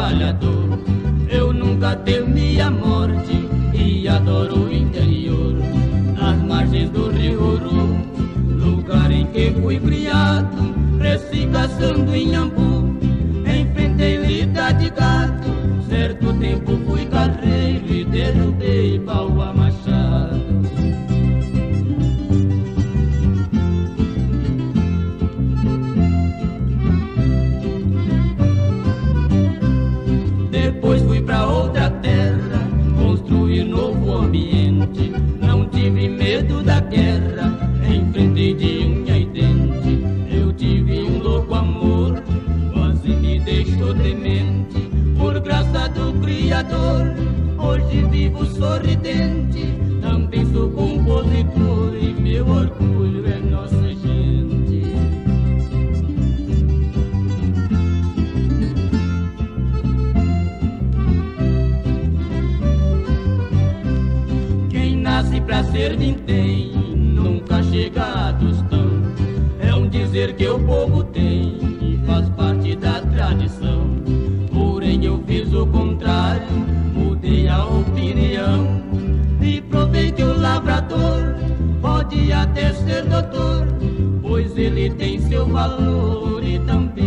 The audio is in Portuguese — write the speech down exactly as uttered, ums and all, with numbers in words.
trabalhador. Eu nunca temi a morte e adoro o interior. Nas margens do rio Uru, lugar em que fui criado, cresci caçando inhambu, enfrentei lida de gato. Certo tempo fui carreiro e derrubei pau a machado. Depois fui pra outra terra, construir novo ambiente. Não tive medo da guerra, enfrentei de unha e dente. Eu tive um louco amor, quase me deixou demente. Por graça do Criador, hoje vivo sorridente. Também sou compositor e meu orgulho é nossa gente. Quem nasce pra ser vintém, nunca chega a tostão. É um dizer que o povo tem e faz parte da tradição. Porém eu fiz o contrário, mudei a opinião e provei que o lavrador pode até ser doutor, pois ele tem seu valor e também